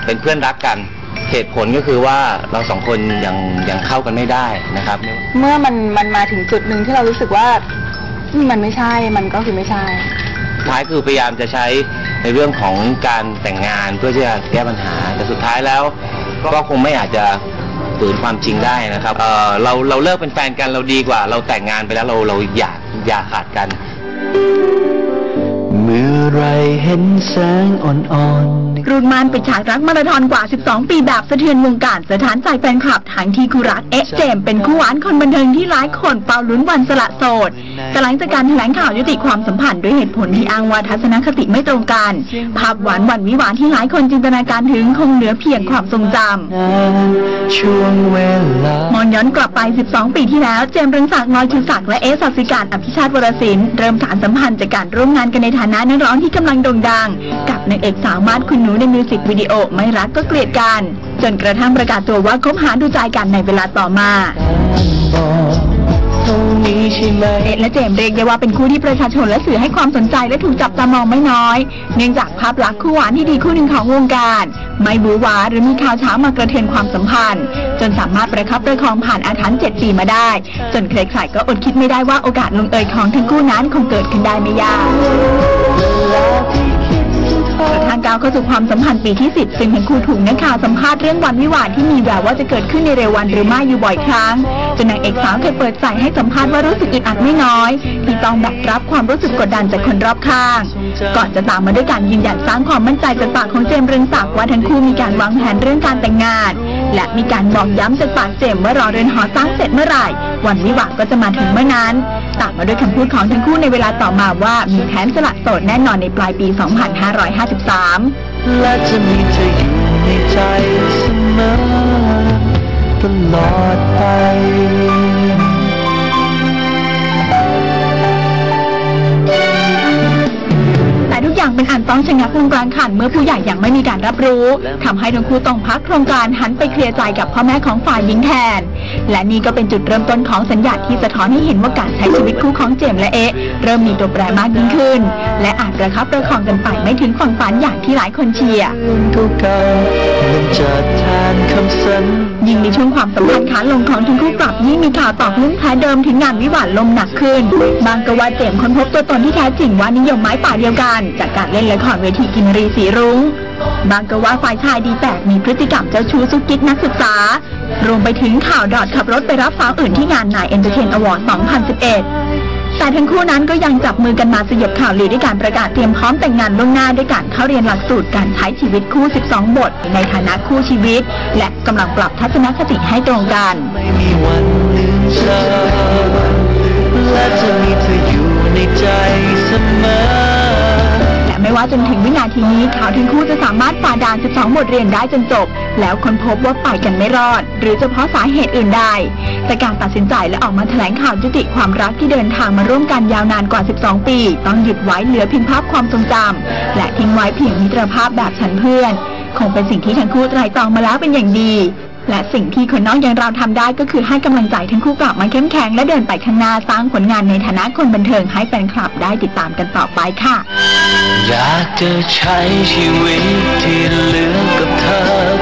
เป็นเพื่อนรักกันเหตุผลก็คือว่าเราสองคนยังเข้ากันไม่ได้นะครับเมื่อมันมาถึงจุดหนึ่งที่เรารู้สึกว่ามันไม่ใช่มันก็คือไม่ใช่ท้ายคือพยายามจะใช้ในเรื่องของการแต่งงานเพื่อที่จะแก้ปัญหาแต่สุดท้ายแล้วก็คงไม่อาจจะฝืนความจริงได้นะครับเราเลิกเป็นแฟนกันเราดีกว่าเราแต่งงานไปแล้วเราอย่าขาดกันเมื่อไรเห็นแสงอ่อนๆรุ่นมันเป็นฉากรักมาราธอนกว่า12ปีแบบสะเทือนวงการสถานใจแฟนคลับทั้งที่คู่รักเจมเป็นคู่หวานคนบันเทิงที่หลายคนเป่าลุ้นวันสละโสดแต่หลังจากการแถลงข่าวยุติความสัมพันธ์ด้วยเหตุผลที่อ้างว่าทัศนคติไม่ตรงกันภาพหวานวันวิวาห์ที่หลายคนจินตนาการถึงคงเหลือเพียงความทรงจำมองย้อนกลับไป12ปีที่แล้วเจมส์เรืองศักดิ์ น้อยชูศักดิ์และศศิการ อภิชาติ วรศิลป์เริ่มสานสัมพันธ์จากการร่วมงานกันในฐานะนักร้องที่กำลังโด่งดังกับนางเอกสาวมาดคุณหนูในมิวสิกวิดีโอไม่รักก็เกลียดกันจนกระทั่งประกาศตัวว่าคบหาดูใจกันในเวลาต่อมาและเจมส์เรียกได้ว่าเป็นคู่ที่ประชาชนและสื่อให้ความสนใจและถูกจับตามองไม่น้อยเนื่องจากภาพลักษณ์คู่หวานที่ดีคู่หนึ่งของวงการไม่บู๊หวาหรือมีข่าวเช้ามากระเทือนความสัมพันธ์จนสามารถประคับประคองผ่านอาถรรพ์7 ปีมาได้จนใครๆก็อดคิดไม่ได้ว่าโอกาสลงเอยของทั้งคู่นั้นคงเกิดขึ้นได้ไม่ยากกระทั่งก้าวเข้าสู่ความสัมพันธ์ปีที่10ซึ่งทั้งคู่ถูกนักข่าวสัมภาษณ์เรื่องวันวิวาห์ที่มีแววว่าจะเกิดขึ้นในเร็ววันหรือไม่อยู่บ่อยครั้งจนนางเอกสาวเคยเปิดใจให้สัมภาษณ์ว่ารู้สึกอึดอัดไม่น้อยที่ต้องแบกรับความรู้สึกกดดันจากคนรอบข้างก่อนจะตามมาด้วยการยืนยันสร้างความมั่นใจจากปากของเจมส์เรืองศักดิ์ว่าทั้งคู่มีการวางแผนเรื่องการแต่งงานและมีการบอกย้ำจากปากเจมส์ว่ารอเรือนหอสร้างเสร็จเมื่อไหร่วันวิวาห์ก็จะมาถึงเมื่อนั้นตามมาด้วยคำพูดของทั้งคู่ในเวลาต่อมาว่ามีแผนสละโสดแน่นอนในปลายปี 2553 และจะมีเธออยู่ในใจเสมอตลอดไปทุกอย่างเป็นอันต้องชะงักลงกลางคันเมื่อผู้ใหญ่ยังไม่มีการรับรู้ทำให้ทั้งคู่ต้องพักโครงการหันไปเคลียร์ใจกับพ่อแม่ของฝ่ายหญิงแทนและนี่ก็เป็นจุดเริ่มต้นของสัญญาณที่สะท้อนให้เห็นว่าการใช้ชีวิตคู่ของเจมส์และเริ่มมีตัวแปรมากยิ่งขึ้นและอาจประคับประคองกันไปไม่ถึงฝั่งฝันอย่างที่หลายคนเชียร์ยิ่งในช่วงความสัมพันธ์ขาลงของทั้งคู่กลับยิ่งมีข่าวตอกลุ่มแท้เดิมถึงงานวิวาห์ลมหนักขึ้นบางก็ว่าเจมส์ค้นพบตัวตนที่แท้จริงว่านิยมไม้ป่าเดียวกันจากการเล่นละครเวทีกินรีสีรุ้งบางก็ว่าฝ่ายชายดีแปลกมีพฤติกรรมเจ้าชู้ซุกกิ๊กนักศึกษารวมไปถึงข่าวดอดขับรถไปรับสาวอื่นที่งานนายเอนเตอร์เทนอวอร์ด 2011 แต่ทั้งคู่นั้นก็ยังจับมือกันมาสยบข่าวลือด้วยการประกาศเตรียมพร้อมแต่งงานล่วงหน้าด้วยการเข้าเรียนหลักสูตรการใช้ชีวิตคู่ 12 บทในฐานะคู่ชีวิตและกำลังปรับทัศนคติให้ตรงกันไม่มีวันลืมเธอและจะมีเธออยู่ในใจเสมอไม่ว่าจนถึงวินาทีนี้เขาทั้งคู่จะสามารถฝ่าด่าน12 บทเรียนได้จนจบแล้วค้นพบว่าไปกันไม่รอดหรือจะเพราะสาเหตุอื่นใดแต่การตัดสินใจและออกมาแถลงข่าวยุติความรักที่เดินทางมาร่วมกันยาวนานกว่า12 ปีต้องหยุดไว้เหลือเพียงภาพความทรงจำและทิ้งไว้เพียงมิตรภาพแบบฉันเพื่อนคงเป็นสิ่งที่ทั้งคู่ไตร่ตรองมาแล้วเป็นอย่างดีและสิ่งที่คนน้องอย่างเราทำได้ก็คือให้กำลังใจทั้งคู่กลับมาเข้มแข็งและเดินไปข้างหน้าสร้างผลงานในฐานะคนบันเทิงให้แฟนคลับได้ติดตามกันต่อไปค่ะอยากจะใช้ชีวิตที่เหลือกับเธอ